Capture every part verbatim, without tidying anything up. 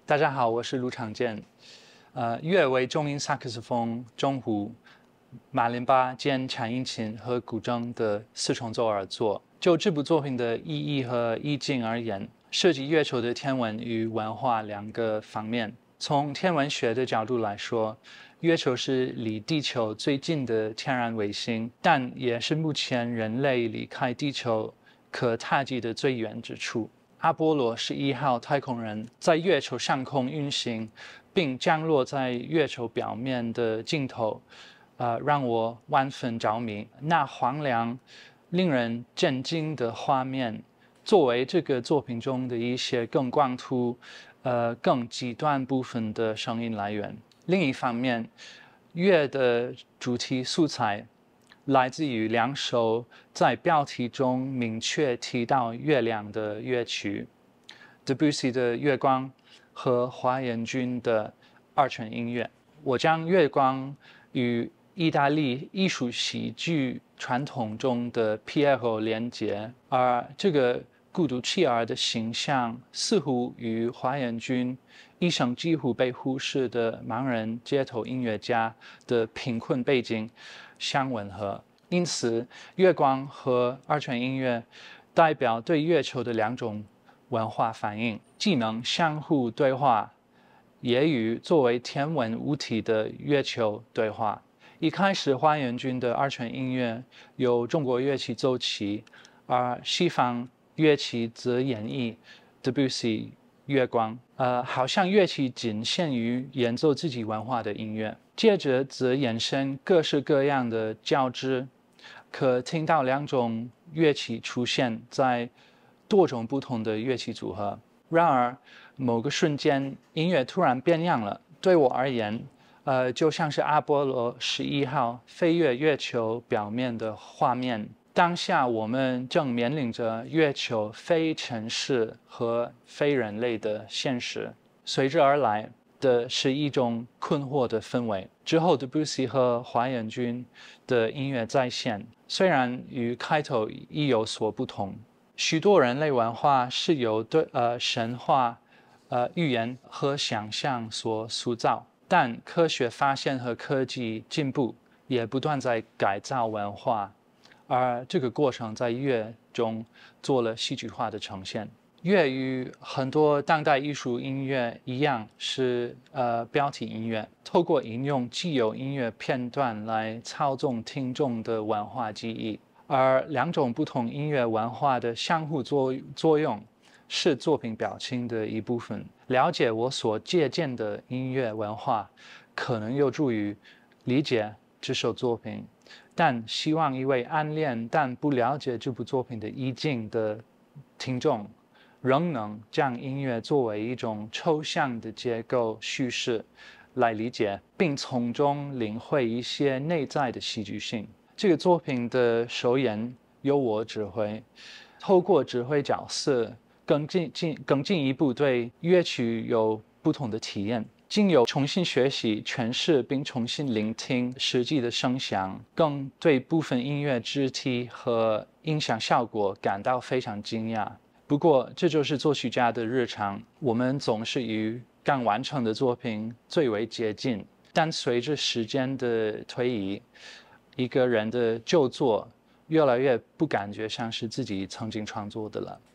大家好，我是卢长健。呃，乐为中音萨克斯风、中胡、马林巴兼长音琴和古筝的四重奏而作。就这部作品的意义和意境而言，涉及月球的天文与文化两个方面。从天文学的角度来说，月球是离地球最近的天然卫星，但也是目前人类离开地球可踏迹的最远之处。阿波罗十一号太空人在月球上空运行，并降落在月球表面的镜头，呃，让我万分着迷。那荒凉、令人震惊的画面，作为这个作品中的一些更光秃、呃更极端部分的声音来源。另一方面，月的主题素材来自于两首在标题中明确提到月亮的乐曲 ，Debussy 的《月光》和华严君的二泉映月。我将月光与意大利艺术喜剧传统中的 Piero 连结，而这个孤独弃儿的形象似乎与华严君一生几乎被忽视的盲人街头音乐家的贫困背景相吻合。因此，月光和二泉映月代表对月球的两种文化反应，既能相互对话，也与作为天文物体的月球对话。一开始，华严君的二泉映月由中国乐器奏起，而西方乐器则演绎 Debussy 月光，呃，好像乐器仅限于演奏自己文化的音乐。接着则衍生各式各样的交织，可听到两种乐器出现在多种不同的乐器组合。然而，某个瞬间，音乐突然变样了。对我而言，呃，就像是阿波罗十一号飞越月球表面的画面。当下，我们正面临着月球非城市和非人类的现实，随之而来的是一种困惑的氛围。之后，Debussy 和华严君的音乐再现，虽然与开头亦有所不同。许多人类文化是由对呃神话、呃预言和想象所塑造，但科学发现和科技进步也不断在改造文化，而这个过程在乐中做了戏剧化的呈现。乐与很多当代艺术音乐一样，是呃标题音乐，透过引用既有音乐片段来操纵听众的文化记忆。而两种不同音乐文化的相互作作用，是作品表情的一部分。了解我所借鉴的音乐文化，可能有助于理解这首作品。但希望一位暗恋但不了解这部作品的意境的听众，仍能将音乐作为一种抽象的结构叙事来理解，并从中领会一些内在的戏剧性。这个作品的首演由我指挥，透过指挥角色更进进更进一步对乐曲有不同的体验，经由重新学习诠释并重新聆听实际的声响，更对部分音乐肢体和音响效果感到非常惊讶。不过这就是作曲家的日常，我们总是与刚完成的作品最为接近，但随着时间的推移，一个人的旧作越来越不感觉像是自己曾经创作的了。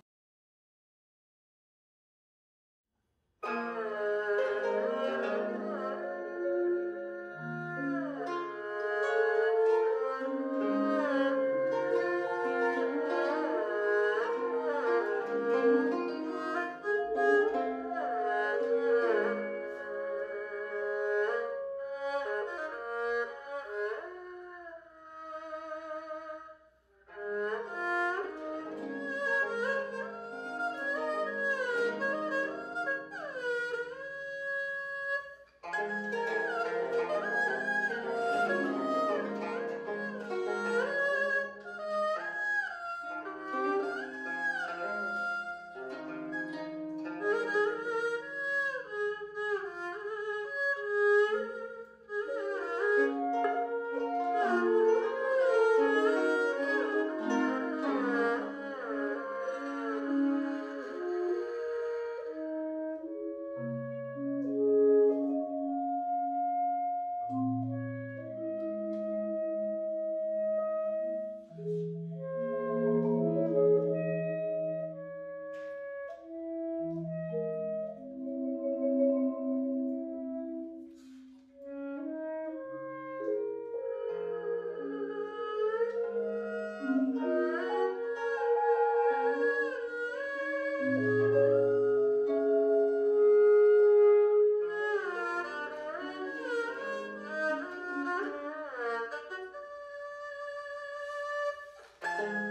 拜。